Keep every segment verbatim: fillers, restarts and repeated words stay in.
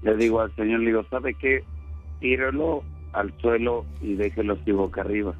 Le digo al señor, le digo, ¿sabe qué? Tírelo al suelo y déjelo así boca arriba.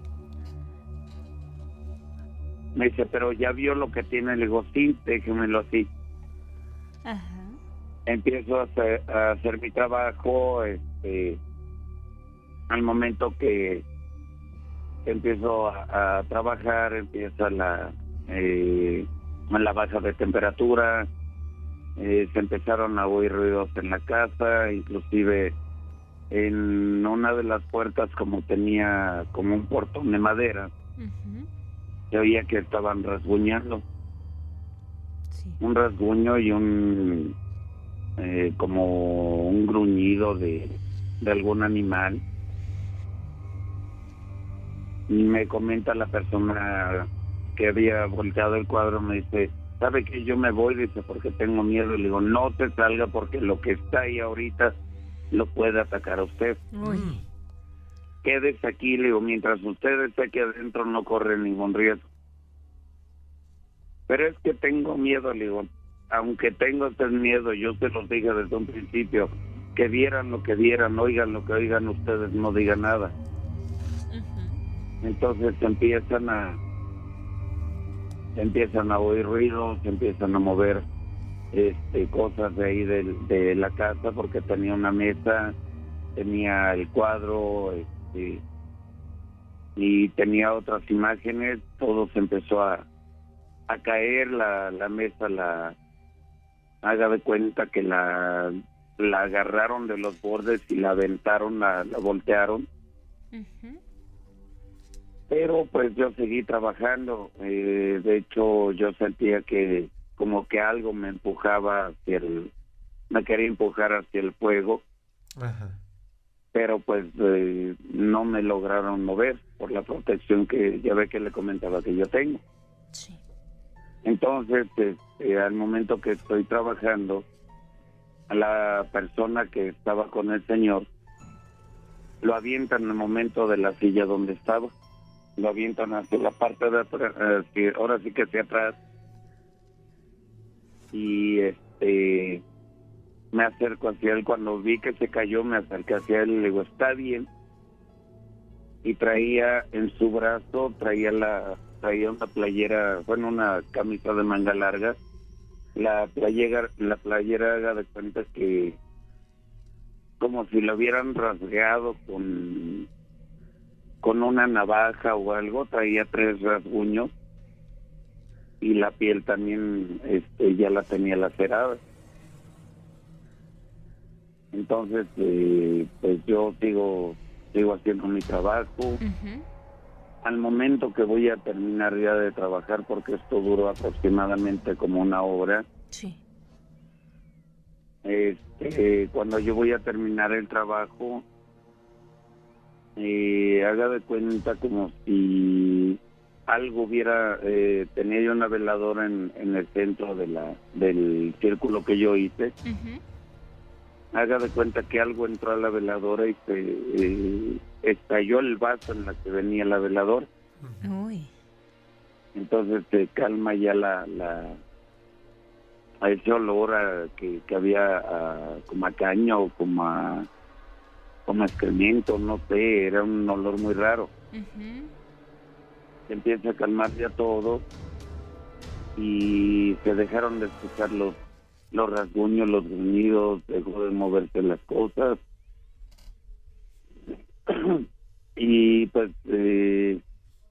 Me dice, pero ya vio lo que tiene. Le digo, sí, déjemelo así. Ajá. Empiezo a hacer, a hacer mi trabajo, este, al momento que empiezo a, a trabajar, empieza la, eh, la baja de temperatura, eh, se empezaron a oír ruidos en la casa, inclusive en una de las puertas, como tenía como un portón de madera, Ujú. se oía que estaban rasguñando, Sí. un rasguño y un eh, como un gruñido de, de algún animal. Y me comenta la persona que había volteado el cuadro, me dice, ¿sabe qué? Yo me voy, dice, porque tengo miedo. Y le digo, no te salga porque lo que está ahí ahorita lo puede atacar a usted. Uy. Quédese aquí, le digo, mientras usted esté aquí adentro no corre ningún riesgo. Pero es que tengo miedo, le digo, aunque tengo este miedo, yo se los dije desde un principio, que vieran lo que vieran, oigan lo que oigan ustedes, no digan nada. Ujú. Entonces empiezan a empiezan a oír ruidos, empiezan a mover este cosas de ahí de, de la casa, porque tenía una mesa, tenía el cuadro, este, y tenía otras imágenes. Todo se empezó a, a caer, la, la mesa la haga de cuenta que la la agarraron de los bordes y la aventaron, la, la voltearon. Ujú. Pero pues yo seguí trabajando. Eh, de hecho, yo sentía que como que algo me empujaba hacia el, me quería empujar hacia el fuego, Ajá. pero pues eh, no me lograron mover por la protección que ya ve que le comentaba que yo tengo. Sí. Entonces, este, al momento que estoy trabajando, a la persona que estaba con el señor lo avientan en el momento de la silla donde estaba. Lo avientan hacia la parte de atrás, eh, que ahora sí que hacia atrás, y este me acerco hacia él. Cuando vi que se cayó, me acerqué hacia él y le digo, ¿está bien? Y traía en su brazo, traía la traía una playera, bueno, una camisa de manga larga. La playera, la playera haga de cuenta que como si lo hubieran rasgado con con una navaja o algo, traía tres rasguños y la piel también este, ya la tenía lacerada. Entonces, eh, pues yo sigo, sigo haciendo mi trabajo. Ujú. Al momento que voy a terminar ya de trabajar, porque esto duró aproximadamente como una hora, Sí. este, cuando yo voy a terminar el trabajo, Eh, haga de cuenta como si algo hubiera, eh, tenía yo una veladora en, en el centro de la del círculo que yo hice. Ujú. Haga de cuenta que algo entró a la veladora y se eh, estalló el vaso en la que venía la veladora. Uy. Entonces se calma ya la, la a ese olor a, que, que había a, como a caña o como a como excremento, no sé, era un olor muy raro. Ujú. Se empieza a calmar ya todo y se dejaron de escuchar los los rasguños, los gruñidos, dejó de moverse las cosas. Y pues eh,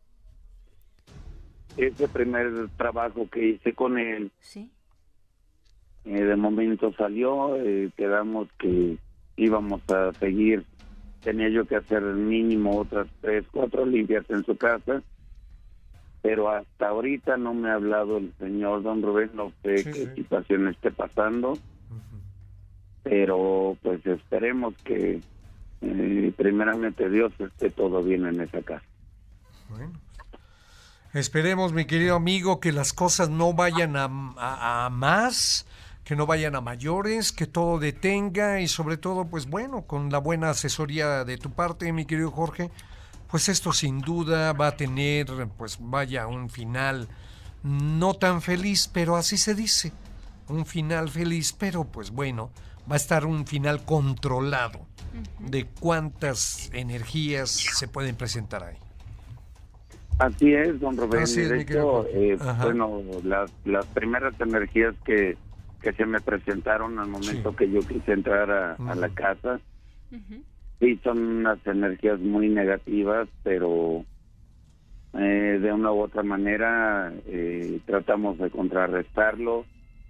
ese primer trabajo que hice con él, Sí. eh, de momento salió, eh, quedamos que íbamos a seguir. Tenía yo que hacer mínimo otras tres, cuatro limpias en su casa, pero hasta ahorita no me ha hablado el señor don Rubén, no sé Sí, qué sí. situación esté pasando, Ujú. pero pues esperemos que eh, primeramente Dios esté todo bien en esa casa. Bueno, esperemos, mi querido amigo, que las cosas no vayan a, a- a más, que no vayan a mayores, que todo detenga y sobre todo, pues bueno, con la buena asesoría de tu parte, mi querido Jorge, pues esto sin duda va a tener, pues vaya, un final no tan feliz, pero así se dice, un final feliz, pero pues bueno, va a estar un final controlado de cuántas energías se pueden presentar ahí. Así es, don Rubén. Así es, de mi hecho, querido eh, Ajá. bueno, las, las primeras energías que, que se me presentaron al momento Sí. que yo quise entrar a, a la Ujú. casa, Ujú. sí son unas energías muy negativas, pero eh, de una u otra manera eh, tratamos de contrarrestarlo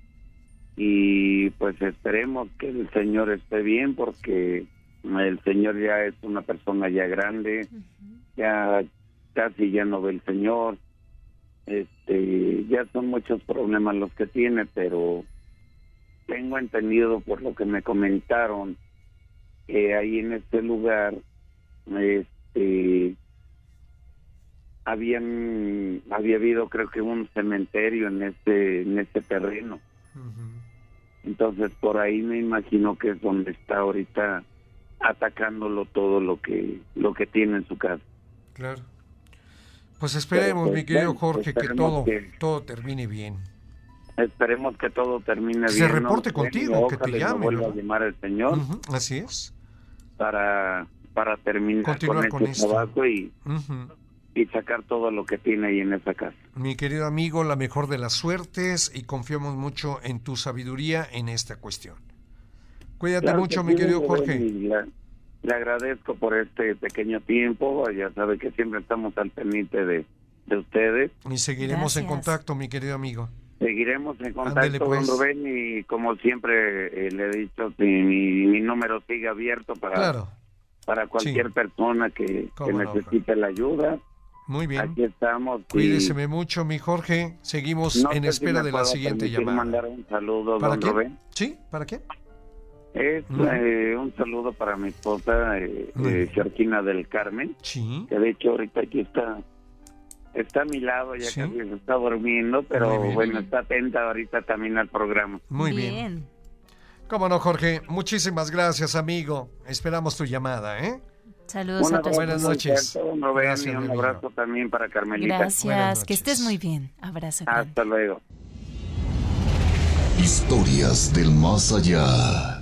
y pues esperemos que el Señor esté bien, porque el Señor ya es una persona ya grande, ya casi ya no ve el Señor, este, ya son muchos problemas los que tiene, pero tengo entendido por lo que me comentaron que ahí en este lugar, este, habían, había habido creo que un cementerio en este, en este terreno. Ujú. Entonces por ahí me imagino que es donde está ahorita atacándolo todo lo que, lo que tiene en su casa. Claro. Pues esperemos, Pero, pues, mi querido bueno, Jorge, que esperemos todo, que- todo termine bien. Esperemos que todo termine Que bien. se reporte ¿no? contigo, que te Ojalá y me llame, vuelva ¿verdad? a llamar el Señor Ujú, así es. para, para terminar Continuar con con este esto. trabajo y, Ujú. y sacar todo lo que tiene ahí en esa casa. Mi querido amigo, la mejor de las suertes y confiamos mucho en tu sabiduría en esta cuestión. Cuídate Claro mucho, que mi sí, querido Rubén, Jorge. y la- le agradezco por este pequeño tiempo. Ya sabe que siempre estamos al pendiente de, de ustedes. Y seguiremos en Gracias. contacto, mi querido amigo. Seguiremos en contacto, Ándele, pues. don Rubén, y como siempre eh, le he dicho, mi, mi, mi número sigue abierto para, Claro, para cualquier Sí. persona que, que Cómo no, necesite la ayuda. muy bien. Aquí estamos. y Cuídeseme mucho, mi Jorge. Seguimos no en sé si espera me de la puedo siguiente permitir llamada. mandar un saludo, ¿Para don quién? Rubén. ¿Sí? ¿Para qué? Es Ujú. eh, un saludo para mi esposa, eh, Muy eh, bien. Georgina del Carmen, Sí. que de hecho ahorita aquí está está a mi lado, ya Sí. casi se está durmiendo, pero Muy bien. bueno, está atenta ahorita también al programa. Muy bien. Cómo no, Jorge. Muchísimas gracias, amigo. Esperamos tu llamada, ¿eh? Saludos Un a tu abrazo Buenas muy noches. fuerte, don Rubén, Gracias, y mi un amigo. abrazo también para Carmelita. Buenas Gracias, que estés noches. muy bien. Abrazo. grande. Hasta luego. Historias del más allá.